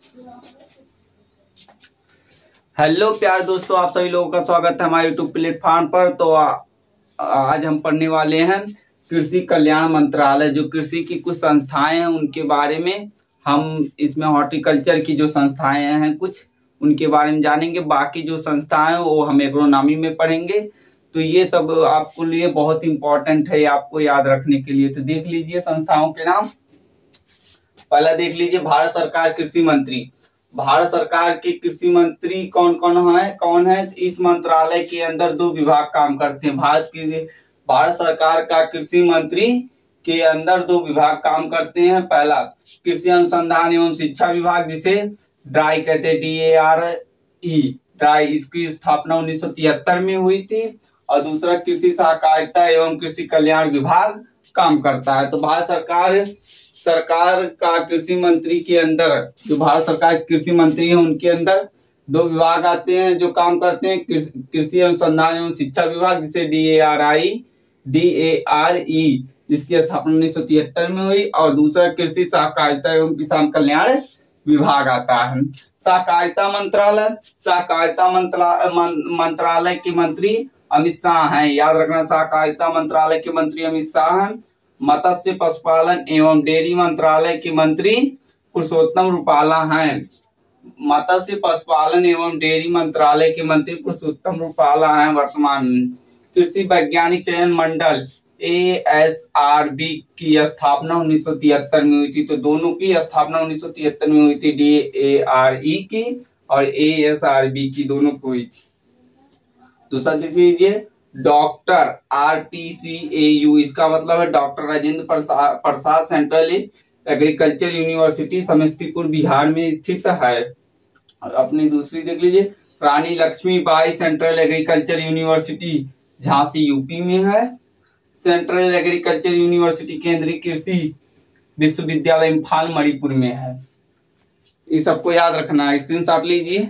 Hello प्यार दोस्तों, आप सभी लोगों का स्वागत है हमारे यूट्यूब प्लेटफॉर्म पर। तो आज हम पढ़ने वाले हैं कृषि कल्याण मंत्रालय। जो कृषि की कुछ संस्थाएं हैं उनके बारे में हम इसमें हॉर्टिकल्चर की जो संस्थाएं हैं कुछ उनके बारे में जानेंगे। बाकी जो संस्थाएं हैं वो हम एग्रोनॉमी में पढ़ेंगे। तो ये सब आपके लिए बहुत इंपॉर्टेंट है, आपको याद रखने के लिए। तो देख लीजिए संस्थाओं के नाम। पहला देख लीजिए भारत सरकार कृषि मंत्री। भारत सरकार के कृषि मंत्री कौन है? इस मंत्रालय के अंदर दो विभाग काम करते हैं। भारत सरकार का कृषि मंत्री के अंदर दो विभाग काम करते हैं। पहला कृषि अनुसंधान एवं शिक्षा विभाग, जिसे ड्राई कहते हैं, DARE ड्राई। इसकी स्थापना 1973 में हुई थी। और दूसरा कृषि सहकारिता एवं कृषि कल्याण विभाग काम करता है। तो भारत सरकार का कृषि मंत्री के अंदर, जो भारत सरकार कृषि मंत्री है उनके अंदर दो विभाग आते हैं जो काम करते हैं। कृषि अनुसंधान एवं शिक्षा विभाग, जिसे DARE, जिसकी स्थापना 1973 में हुई। और दूसरा कृषि सहकारिता एवं किसान कल्याण विभाग आता है। सहकारिता मंत्रालय के मंत्री अमित शाह हैं। याद रखना, सहकारिता मंत्रालय के मंत्री अमित शाह हैं। मत्स्य पशुपालन एवं डेयरी मंत्रालय के मंत्री पुरुषोत्तम रूपाला हैं। मत्स्य पशुपालन एवं डेयरी मंत्रालय के मंत्री पुरुषोत्तम रूपाला हैं वर्तमान में। कृषि वैज्ञानिक चयन मंडल ASRB की स्थापना 1973 में हुई थी। तो दोनों की स्थापना 1973 में हुई थी, DARE की और ASRB की, दोनों को हुई थी। दूसरा देख लीजिए डॉक्टर RPCAU। इसका मतलब है doctor Rajendra Prasad central agriculture university, Samastipur Bihar में स्थित है। अपनी दूसरी देख लीजिए Rani Lakshmibai central agriculture university, Jhansi UP में है। सेंट्रल एग्रीकल्चर यूनिवर्सिटी केंद्रीय कृषि विश्वविद्यालय इम्फाल मणिपुर में है। इस सबको याद रखना है, स्क्रीनशॉट लीजिए।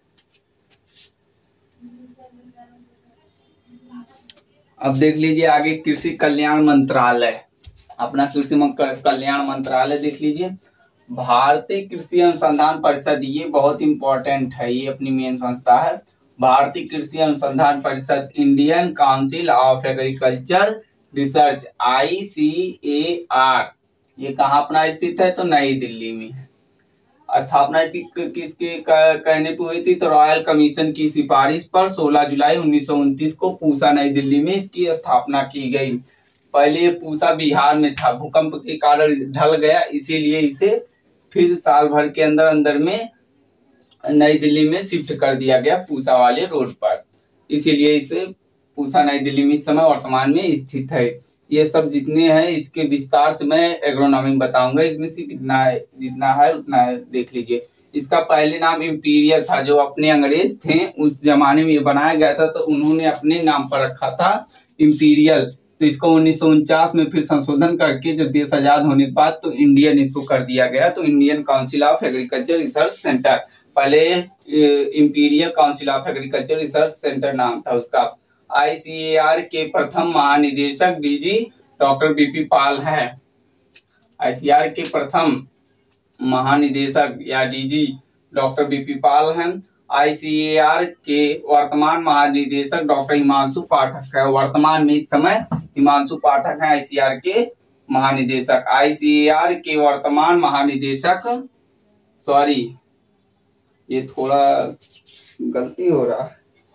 अब देख लीजिए आगे कृषि कल्याण मंत्रालय। अपना कृषि कल्याण मंत्रालय देख लीजिए। भारतीय कृषि अनुसंधान परिषद, ये बहुत इंपॉर्टेंट है, ये अपनी मेन संस्था है। भारतीय कृषि अनुसंधान परिषद, Indian council of agriculture research, ICAR, ये कहाँ अपना स्थित है? तो नई दिल्ली में है। स्थापना इसकी किसके कहने पर हुई थी? तो रॉयल कमीशन की सिफारिश पर 16 जुलाई 1929 को पूसा नई दिल्ली में इसकी स्थापना की गई। पहले ये पूसा बिहार में था, भूकंप के कारण ढल गया, इसीलिए इसे फिर साल भर के अंदर में नई दिल्ली में शिफ्ट कर दिया गया, पूसा वाले रोड पर। इसीलिए इसे पूसा नई दिल्ली में इस समय वर्तमान में स्थित है। ये सब जितने हैं इसके विस्तार से मैं एग्रोनॉमी में बताऊंगा। इसमें सिर्फ इतना है, जितना है उतना है, देख लीजिए। इसका पहले नाम इंपीरियल था। जो अपने अंग्रेज थे उस जमाने में ये बनाया गया था, तो उन्होंने अपने नाम पर रखा था इंपीरियल। तो इसको 1949 में फिर संशोधन करके जब देश आजाद होने के बाद तो इंडियन इसको कर दिया गया। तो Indian council of agriculture research center, पहले imperial council of agriculture research center नाम था उसका। ICAR के प्रथम महानिदेशक DG डॉक्टर BP पाल है। ICAR के प्रथम महानिदेशक या DG डॉक्टर BP पाल हैं। ICAR के वर्तमान महानिदेशक डॉक्टर हिमांशु पाठक है। वर्तमान में इस समय हिमांशु पाठक हैं ICAR के महानिदेशक। ICAR के वर्तमान महानिदेशक, सॉरी ये थोड़ा गलती हो रहा है,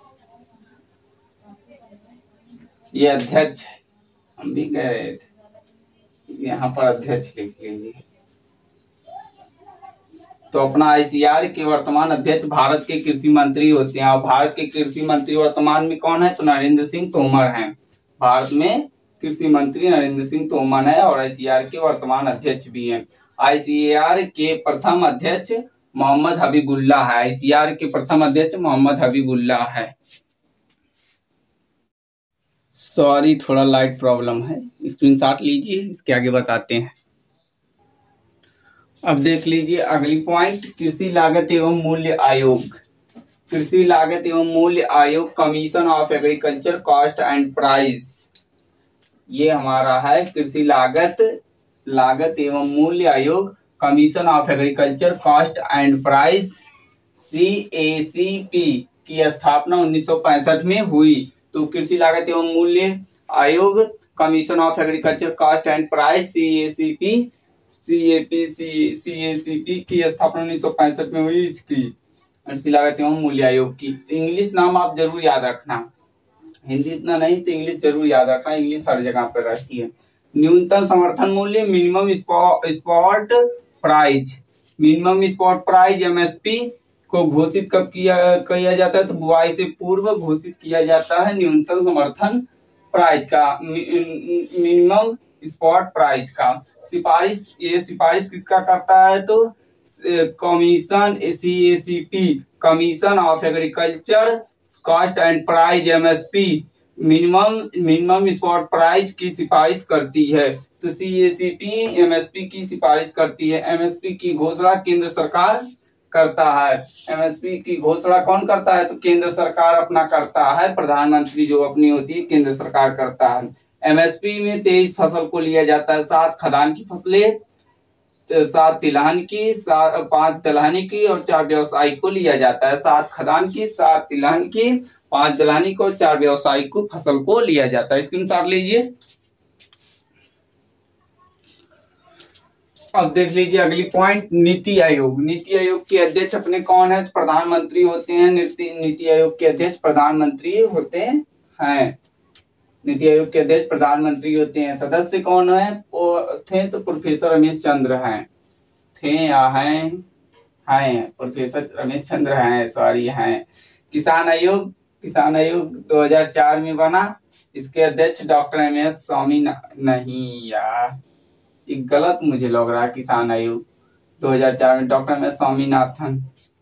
ये अध्यक्ष है, हम भी कह रहे थे, यहाँ पर अध्यक्ष लिख लीजिए। तो अपना ICAR के वर्तमान अध्यक्ष भारत के कृषि मंत्री होते हैं। और भारत के कृषि मंत्री वर्तमान में कौन है? तो नरेंद्र सिंह तोमर हैं। भारत में कृषि मंत्री नरेंद्र सिंह तोमर है और ICAR के वर्तमान अध्यक्ष भी हैं। ICAR के प्रथम अध्यक्ष मोहम्मद हबीबुल्लाह है। ICAR के प्रथम अध्यक्ष मोहम्मद हबीबुल्लाह है। सॉरी थोड़ा लाइट प्रॉब्लम है, स्क्रीनशॉट लीजिए, इसके आगे बताते हैं। अब देख लीजिए अगली पॉइंट, कृषि लागत एवं मूल्य आयोग। कृषि लागत एवं मूल्य आयोग, commission of agriculture cost and price, ये हमारा है कृषि लागत एवं मूल्य आयोग, commission of agriculture cost and price CACP की स्थापना 1965 में हुई। तो कृषि लागत एवं मूल्य आयोग, commission of agriculture cost and price CACP की स्थापना 1965 में हुई। इसकी कृषि लागत एवं मूल्य आयोग की। इंग्लिश नाम आप जरूर याद रखना, हिंदी इतना नहीं तो इंग्लिश जरूर याद रखना, इंग्लिश हर जगह पर रहती है। न्यूनतम समर्थन मूल्य minimum spot price, minimum spot price MSP को घोषित कब किया जाता है? तो बुआई से पूर्व घोषित किया जाता है न्यूनतम समर्थन प्राइस का, मिनिमम स्पॉट प्राइस का। सिफारिश, ये सिफारिश किसका करता है? तो commission CACP, commission of agriculture cost and price MSP, minimum spot price की सिफारिश करती है। तो CACP MSP की सिफारिश करती है। MSP की घोषणा केंद्र सरकार करता है। MSP की घोषणा कौन करता है? तो केंद्र सरकार अपना करता है। प्रधानमंत्री जो अपनी होती है केंद्र सरकार करता है। MSP में 23 फसल को लिया जाता है, 7 खदान की फसलें, 7 तिलहन की, 5 दलहनी की और 4 व्यवसायिक को लिया जाता है। 7 खदान की, 7 तिलहन की, 5 दलहनी को, 4 व्यवसायिक को फसल को लिया जाता है। स्क्रीनशॉट लीजिए। अब देख लीजिए अगली पॉइंट, नीति आयोग। नीति आयोग के अध्यक्ष अपने कौन है? प्रधानमंत्री होते हैं। नीति आयोग के अध्यक्ष प्रधानमंत्री होते हैं। नीति आयोग के अध्यक्ष प्रधानमंत्री होते हैं। सदस्य कौन है? वो थे तो प्रोफेसर रमेश चंद्र हैं। थे या हैं? प्रोफेसर रमेश चंद्र हैं, सॉरी हैं। किसान आयोग, किसान आयोग 2004 में बना। इसके अध्यक्ष डॉक्टर MS स्वामी, नहीं यार ये गलत मुझे लग रहा है। किसान आयोग 2004 में डॉक्टर MS स्वामीनाथन,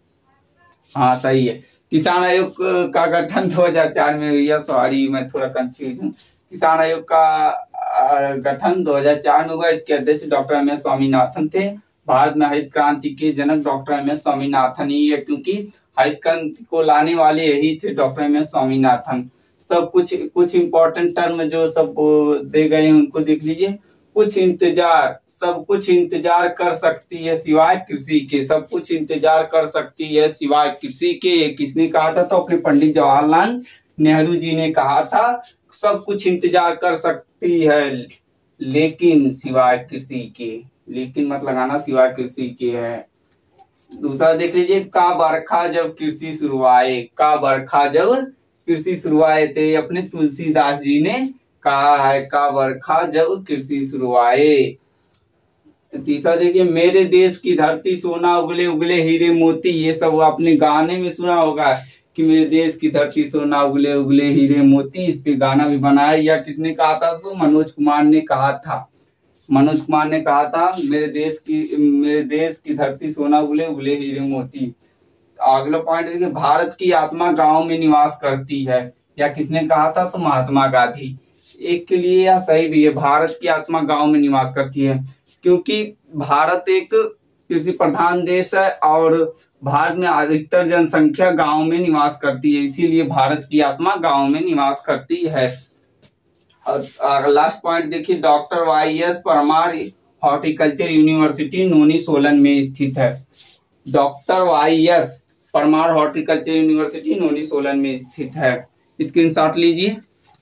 हाँ सही है। किसान आयोग का गठन 2004 में हुआ, सॉरी मैं थोड़ा कंफ्यूज हूँ। किसान आयोग का गठन 2004 में हुआ। इसके अध्यक्ष डॉक्टर MS स्वामीनाथन थे। भारत में हरित क्रांति के जनक डॉक्टर MS स्वामीनाथन ही है, क्योंकि हरित क्रांति को लाने वाले यही थे डॉक्टर MS स्वामीनाथन। सब कुछ इंपॉर्टेंट टर्म जो सब दे गए हैं उनको देख लीजिए। कुछ इंतजार, सब कुछ इंतजार कर सकती है सिवाय कृषि के, सब कुछ इंतजार कर सकती है सिवाय कृषि के। ये किसने कहा था? तो अपने पंडित जवाहरलाल नेहरू जी ने कहा था, सब कुछ इंतजार कर सकती है लेकिन सिवाय कृषि के। लेकिन मत लगाना, सिवाय कृषि के है। दूसरा देख लीजिए, का बरखा जब कृषि शुरुआए, का बरखा जब कृषि शुरुआए थे, अपने तुलसीदास जी ने कहा है, का बरखा जब कृषि शुरुआए। तीसरा देखिए, मेरे देश की धरती सोना उगले उगले हीरे मोती। ये सब आपने गाने में सुना होगा कि मेरे देश की धरती सोना उगले उगले हीरे मोती। इस पे गाना भी बनाया। या किसने कहा था? तो मनोज कुमार ने कहा था। मनोज कुमार ने कहा था, मेरे देश की धरती सोना उगले उगले हीरे मोती। अगला पॉइंट देखिए, भारत की आत्मा गांव में निवास करती है। या किसने कहा था? तो महात्मा गांधी। एक के लिए यह सही भी है, भारत की आत्मा गांव में निवास करती है, क्योंकि भारत एक कृषि प्रधान देश है और भारत में अधिकतर जनसंख्या गांव में निवास करती है, इसीलिए भारत की आत्मा गांव में निवास करती है। और लास्ट पॉइंट देखिए, doctor YS Parmar horticulture university Nauni Solan में स्थित है। Doctor YS Parmar horticulture university Nauni Solan में स्थित है। स्क्रीनशॉट लीजिए।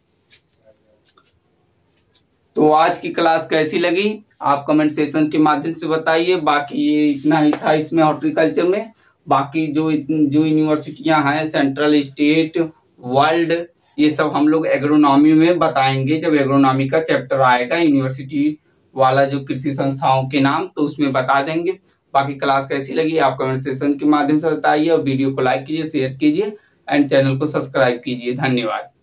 तो आज की क्लास कैसी लगी आप कमेंट सेक्शन के माध्यम से बताइए। बाकी ये इतना ही था इसमें हॉर्टिकल्चर में। बाकी जो यूनिवर्सिटियां हैं, सेंट्रल, स्टेट, वर्ल्ड, ये सब हम लोग एग्रोनॉमी में बताएंगे जब एग्रोनॉमी का चैप्टर आएगा, यूनिवर्सिटी वाला जो कृषि संस्थाओं के नाम, तो उसमें बता देंगे। बाकी क्लास कैसी लगी आप कमेंट सेक्शन के माध्यम से बताइए और वीडियो को लाइक कीजिए, शेयर कीजिए एंड चैनल को सब्सक्राइब कीजिए। धन्यवाद।